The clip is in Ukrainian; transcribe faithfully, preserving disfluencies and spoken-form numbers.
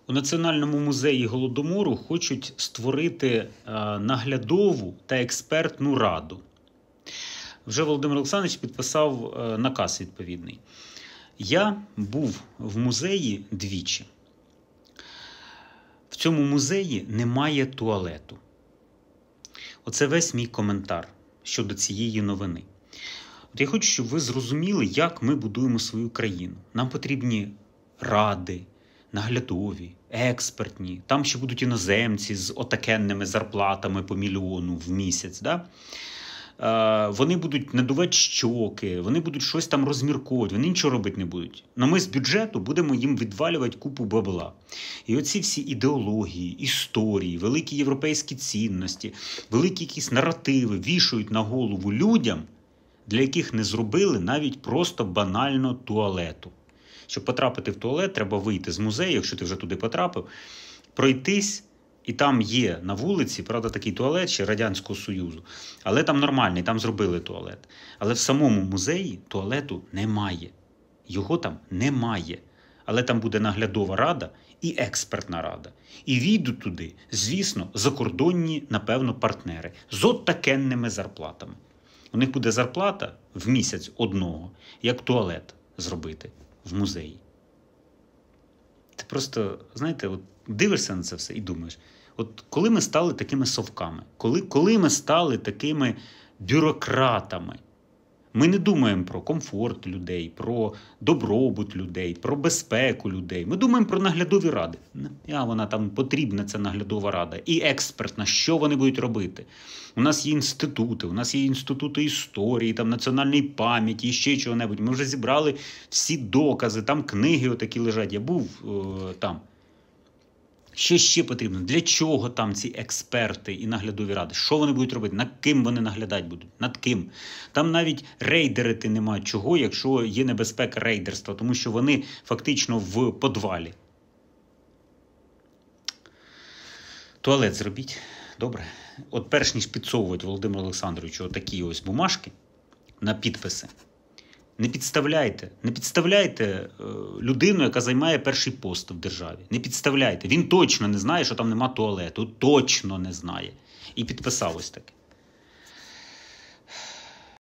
У Національному музеї Голодомору хочуть створити наглядову та експертну раду. Вже Володимир Олександрович підписав наказ відповідний. Я був в музеї двічі. В цьому музеї немає туалету. Оце весь мій коментар щодо цієї новини. От я хочу, щоб ви зрозуміли, як ми будуємо свою країну. Нам потрібні ради, наглядові, експертні. Там ще будуть іноземці з отакенними зарплатами по мільйону в місяць. Да? Е, вони будуть надувати щоки, вони будуть щось там розмірковувати, вони нічого робити не будуть. Но ми з бюджету будемо їм відвалювати купу бабла. І оці всі ідеології, історії, великі європейські цінності, великі якісь наративи вішають на голову людям, для яких не зробили навіть просто банально туалету. Щоб потрапити в туалет, треба вийти з музею, якщо ти вже туди потрапив, пройтись, і там є на вулиці, правда, такий туалет ще Радянського Союзу, але там нормальний, там зробили туалет. Але в самому музеї туалету немає. Його там немає. Але там буде наглядова рада і експертна рада. І війдуть туди, звісно, закордонні, напевно, партнери з отакенними зарплатами. У них буде зарплата в місяць одного, як туалет зробити в музеї. Ти просто, знаєте, от дивишся на це все і думаєш, от коли ми стали такими совками, коли, коли ми стали такими бюрократами, ми не думаємо про комфорт людей, про добробут людей, про безпеку людей. Ми думаємо про наглядові ради. А вона там потрібна, ця наглядова рада. І експертна, що вони будуть робити. У нас є інститути, у нас є інститути історії, там національної пам'яті, ще чого-небудь. Ми вже зібрали всі докази, там книги отакі лежать. Я був е, там. Що ще потрібно? Для чого там ці експерти і наглядові ради? Що вони будуть робити? Над ким вони наглядати будуть? Над ким? Там навіть рейдерити нема чого, якщо є небезпека рейдерства, тому що вони фактично в подвалі. Туалет зробіть. Добре. От перш ніж підсовувати Володимиру Олександровичу такі ось бумажки на підписи, не підставляйте, не підставляйте е, людину, яка займає перший пост в державі. Не підставляйте. Він точно не знає, що там нема туалету. Точно не знає. І підписав ось таке.